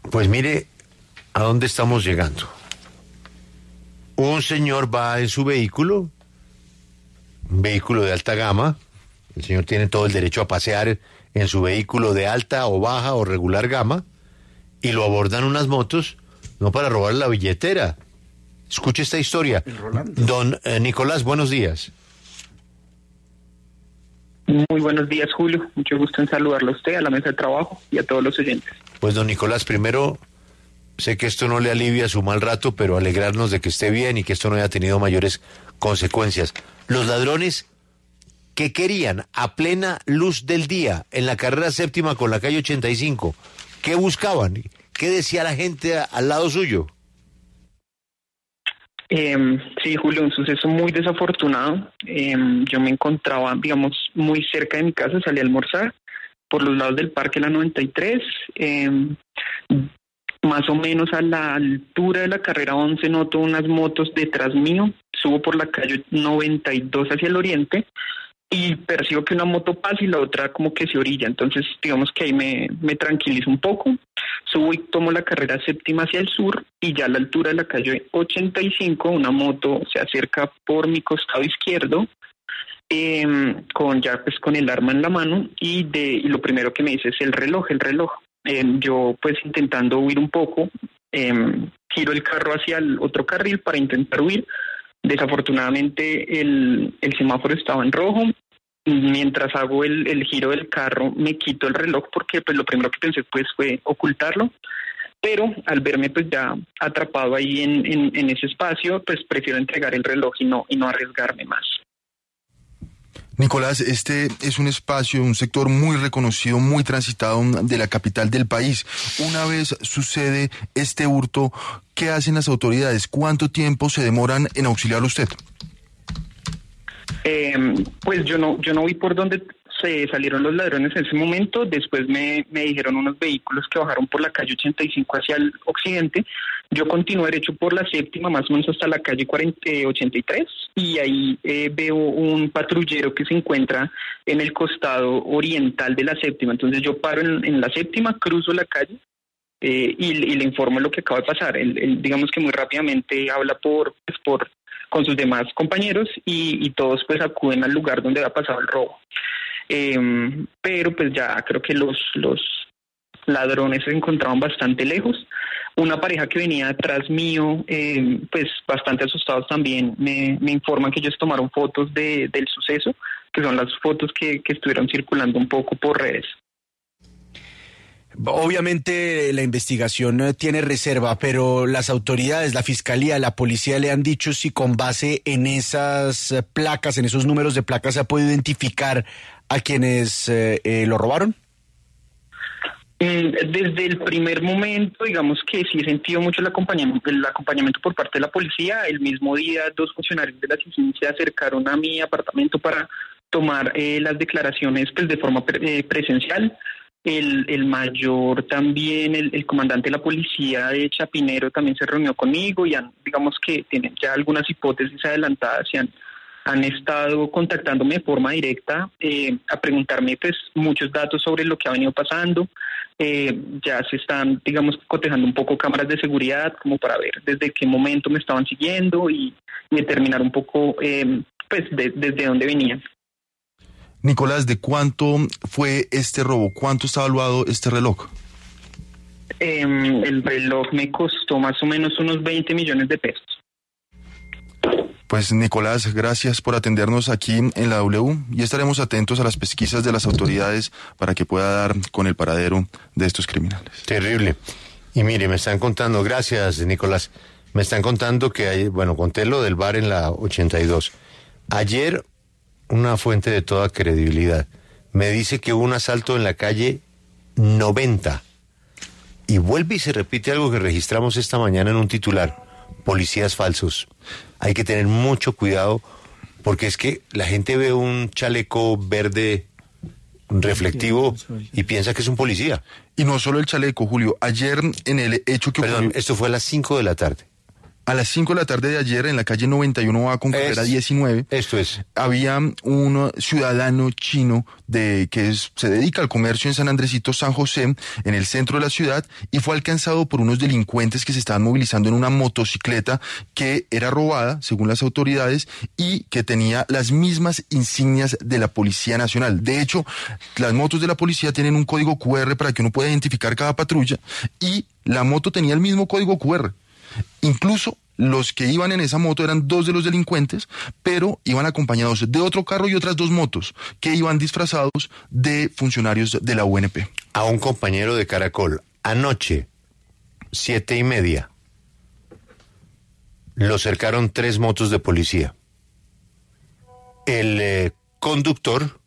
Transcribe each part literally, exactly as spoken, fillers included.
Pues mire a dónde estamos llegando. Un señor va en su vehículo, un vehículo de alta gama. El señor tiene todo el derecho a pasear en su vehículo de alta o baja o regular gama, y lo abordan unas motos, no para robar la billetera. Escuche esta historia. Don eh, Nicolás, buenos días. Muy buenos días, Julio. Mucho gusto en saludarlo a usted, a la mesa de trabajo y a todos los oyentes. Pues don Nicolás, primero, sé que esto no le alivia su mal rato, pero alegrarnos de que esté bien y que esto no haya tenido mayores consecuencias. Los ladrones, ¿qué querían a plena luz del día en la carrera séptima con la calle ochenta y cinco? ¿Qué buscaban? ¿Qué decía la gente a, al lado suyo? Eh, sí, Julio, un suceso muy desafortunado. Eh, yo me encontraba, digamos, muy cerca de mi casa, salí a almorzar por los lados del Parque La noventa y tres, eh, más o menos a la altura de la carrera once noto unas motos detrás mío, subo por la calle noventa y dos hacia el oriente y percibo que una moto pasa y la otra como que se orilla, entonces digamos que ahí me, me tranquilizo un poco, subo y tomo la carrera séptima hacia el sur y ya a la altura de la calle ochenta y cinco una moto se acerca por mi costado izquierdo, eh, con ya pues con el arma en la mano y, de, y lo primero que me dice es el reloj, el reloj. Eh, yo pues intentando huir un poco, eh, giro el carro hacia el otro carril para intentar huir. Desafortunadamente el, el semáforo estaba en rojo. Mientras hago el, el giro del carro me quito el reloj porque pues lo primero que pensé pues fue ocultarlo, pero al verme pues ya atrapado ahí en, en, en ese espacio pues prefiero entregar el reloj y no, y no arriesgarme más. Nicolás, este es un espacio, un sector muy reconocido, muy transitado de la capital del país. Una vez sucede este hurto, ¿qué hacen las autoridades? ¿Cuánto tiempo se demoran en auxiliar a usted? Eh, pues yo no, yo no vi por dónde se salieron los ladrones en ese momento. Después me, me dijeron unos vehículos que bajaron por la calle ochenta y cinco hacia el occidente. Yo continué derecho por la séptima, más o menos hasta la calle cuarenta, eh, ochenta y tres, y ahí eh, veo un patrullero que se encuentra en el costado oriental de la séptima. Entonces yo paro en, en la séptima, cruzo la calle eh, y, y le informo lo que acaba de pasar. Él, él, digamos que muy rápidamente habla por, pues, por con sus demás compañeros y, y todos pues acuden al lugar donde ha pasado el robo. Eh, pero pues ya creo que los, los ladrones se encontraban bastante lejos. Una pareja que venía detrás mío, eh, pues bastante asustados también, me, me informan que ellos tomaron fotos de, del suceso, que son las fotos que, que estuvieron circulando un poco por redes. Obviamente la investigación tiene reserva, pero las autoridades, la fiscalía, la policía le han dicho si con base en esas placas, en esos números de placas, se ha podido identificar a quienes eh, eh, lo robaron. Desde el primer momento, digamos que sí he sentido mucho el acompañamiento, el acompañamiento por parte de la policía. El mismo día, dos funcionarios de la C I C I N se acercaron a mi apartamento para tomar eh, las declaraciones pues, de forma pre- eh, presencial. El, el mayor también, el, el comandante de la policía de Chapinero también se reunió conmigo y han, digamos que tienen ya algunas hipótesis adelantadas y han, han estado contactándome de forma directa eh, a preguntarme pues muchos datos sobre lo que ha venido pasando. Eh, ya se están, digamos, cotejando un poco cámaras de seguridad como para ver desde qué momento me estaban siguiendo y, y determinar un poco eh, pues de, desde dónde venían. Nicolás, ¿de cuánto fue este robo? ¿Cuánto está evaluado este reloj? Eh, el reloj me costó más o menos unos veinte millones de pesos. Pues Nicolás, gracias por atendernos aquí en la W y estaremos atentos a las pesquisas de las autoridades para que pueda dar con el paradero de estos criminales. Terrible. Y mire, me están contando, gracias Nicolás, me están contando que hay, bueno, conté lo del bar en la ochenta y dos. Ayer, una fuente de toda credibilidad me dice que hubo un asalto en la calle noventa. Y vuelve y se repite algo que registramos esta mañana en un titular: policías falsos. Hay que tener mucho cuidado porque es que la gente ve un chaleco verde reflectivo y piensa que es un policía. Y no solo el chaleco, Julio. Ayer en el hecho que Perdón, ocurrió... esto fue a las cinco de la tarde. A las cinco de la tarde de ayer, en la calle noventa y uno A con carrera Es- diecinueve, Esto es. había un ciudadano chino de que es- se dedica al comercio en San Andresito, San José, en el centro de la ciudad, y fue alcanzado por unos delincuentes que se estaban movilizando en una motocicleta que era robada, según las autoridades, y que tenía las mismas insignias de la Policía Nacional. De hecho, las motos de la policía tienen un código cu erre para que uno pueda identificar cada patrulla, y la moto tenía el mismo código cu erre. Incluso los que iban en esa moto eran dos de los delincuentes, pero iban acompañados de otro carro y otras dos motos que iban disfrazados de funcionarios de la U N P. A un compañero de Caracol, anoche, siete y media, lo cercaron tres motos de policía. El eh, conductor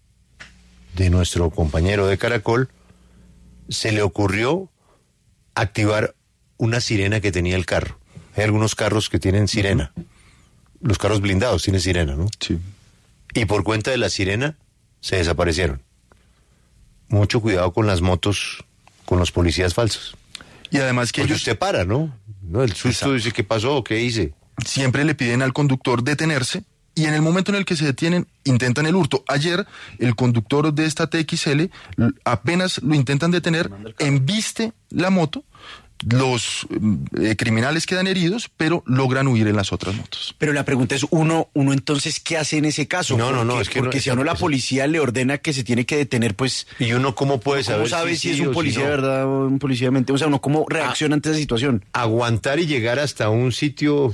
de nuestro compañero de Caracol se le ocurrió activar una sirena que tenía el carro. Hay algunos carros que tienen sirena. Los carros blindados tienen sirena, ¿no? Sí. Y por cuenta de la sirena se desaparecieron. Mucho cuidado con las motos, con los policías falsos. Y además que Porque ellos usted para, ¿no? No, el susto Exacto. dice, ¿qué pasó? ¿Qué hice? siempre le piden al conductor detenerse, y en el momento en el que se detienen, intentan el hurto. Ayer, el conductor de esta T X L, l- apenas lo intentan detener, embiste la moto, los eh, criminales quedan heridos, pero logran huir en las otras motos. Pero la pregunta es, uno, uno entonces, ¿qué hace en ese caso? No, no, no, Porque- es que no, porque si a esa- uno la esa- policía le ordena que se tiene que detener, pues, ¿Y uno cómo puede ¿cómo saber sabe si, sí es un o si policía no? de verdad o un policía de mente? O sea, uno cómo reacciona ante esa situación. Aguantar y llegar hasta un sitio...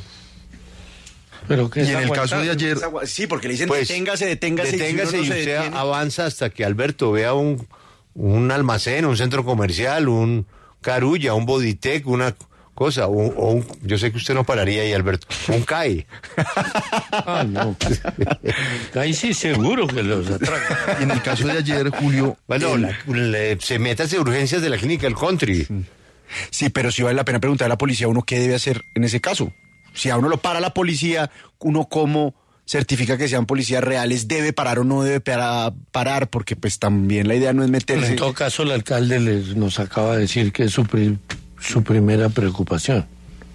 Pero que Y en el caso de ayer, Sí, porque le dicen, Pues, deténgase, deténgase, deténgase y, si y uno no se usted detiene- avanza hasta que Alberto vea un, un almacén, un centro comercial, un Carulla, un Boditec, una cosa, o, o un, yo sé que usted no pararía ahí, Alberto, un C A E. Ah, no. Ahí sí seguro que los atracan. y en el caso de ayer, Julio, Bueno, el- la- le- se métase urgencias de la clínica El Country. Sí, pero si vale la pena preguntar a la policía, uno qué debe hacer en ese caso. Si a uno lo para la policía, uno cómo certifica que sean policías reales, debe parar o no debe para- parar, porque pues también la idea no es meterse. En todo caso, el alcalde les, nos acaba de decir que es su, pri- su primera preocupación.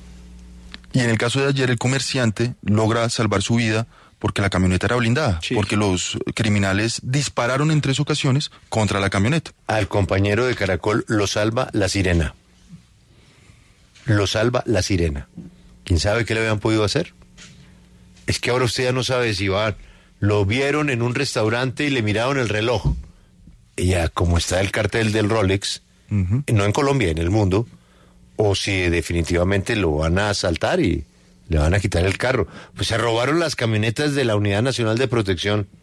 y en el caso de ayer, el comerciante logra salvar su vida porque la camioneta era blindada, Sí. porque los criminales dispararon en tres ocasiones contra la camioneta. Al compañero de Caracol lo salva la sirena. Lo salva la sirena. ¿Quién sabe qué le habían podido hacer? Es que ahora usted ya no sabe si va, lo vieron en un restaurante y le miraron el reloj. Y ya, como está el cartel del Rolex, Ujú. no en Colombia, en el mundo, o si definitivamente lo van a asaltar y le van a quitar el carro. Pues se robaron las camionetas de la Unidad Nacional de Protección